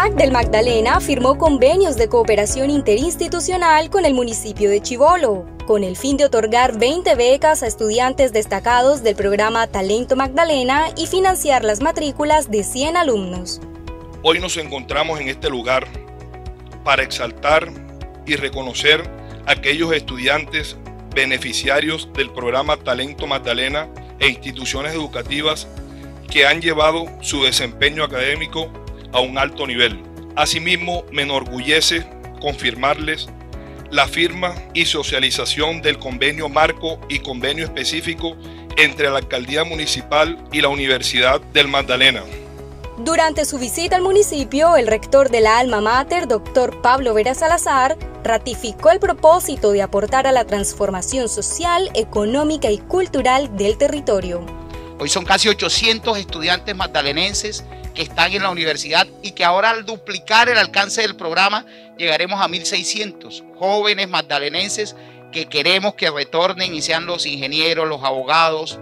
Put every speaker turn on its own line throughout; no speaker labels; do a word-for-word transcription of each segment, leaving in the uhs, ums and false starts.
Universidad del Magdalena firmó convenios de cooperación interinstitucional con el municipio de Chivolo, con el fin de otorgar veinte becas a estudiantes destacados del programa Talento Magdalena y financiar las matrículas de cien alumnos.
Hoy nos encontramos en este lugar para exaltar y reconocer a aquellos estudiantes beneficiarios del programa Talento Magdalena e instituciones educativas que han llevado su desempeño académico a un alto nivel. Asimismo, me enorgullece confirmarles la firma y socialización del convenio marco y convenio específico entre la Alcaldía Municipal y la Universidad del Magdalena.
Durante su visita al municipio, el rector de la Alma Mater, doctor Pablo Vera Salazar, ratificó el propósito de aportar a la transformación social, económica y cultural del territorio.
Hoy son casi ochocientos estudiantes magdalenenses que están en la universidad y que ahora, al duplicar el alcance del programa, llegaremos a mil seiscientos jóvenes magdalenenses que queremos que retornen y sean los ingenieros, los abogados,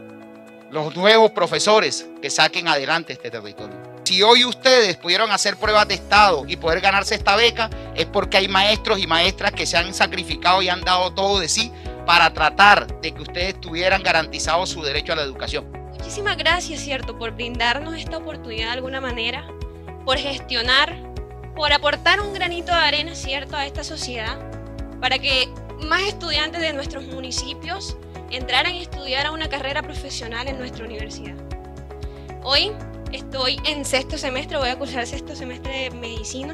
los nuevos profesores que saquen adelante este territorio. Si hoy ustedes pudieron hacer pruebas de estado y poder ganarse esta beca, es porque hay maestros y maestras que se han sacrificado y han dado todo de sí para tratar de que ustedes tuvieran garantizado su derecho a la educación.
Muchísimas gracias, cierto, por brindarnos esta oportunidad de alguna manera, por gestionar, por aportar un granito de arena, cierto, a esta sociedad, para que más estudiantes de nuestros municipios entraran a estudiar a una carrera profesional en nuestra universidad. Hoy estoy en sexto semestre, voy a cursar sexto semestre de medicina.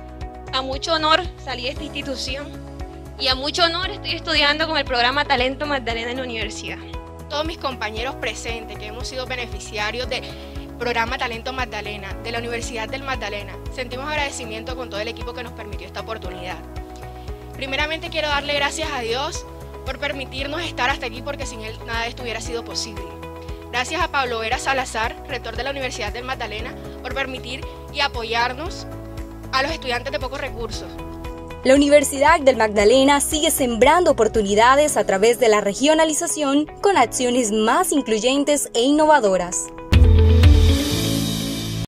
A mucho honor salí de esta institución y a mucho honor estoy estudiando con el programa Talento Magdalena en la universidad.
Todos mis compañeros presentes que hemos sido beneficiarios del programa Talento Magdalena de la Universidad del Magdalena, sentimos agradecimiento con todo el equipo que nos permitió esta oportunidad. Primeramente quiero darle gracias a Dios por permitirnos estar hasta aquí, porque sin él nada de esto hubiera sido posible. Gracias a Pablo Vera Salazar, rector de la Universidad del Magdalena, por permitir y apoyarnos a los estudiantes de pocos recursos.
La Universidad del Magdalena sigue sembrando oportunidades a través de la regionalización con acciones más incluyentes e innovadoras.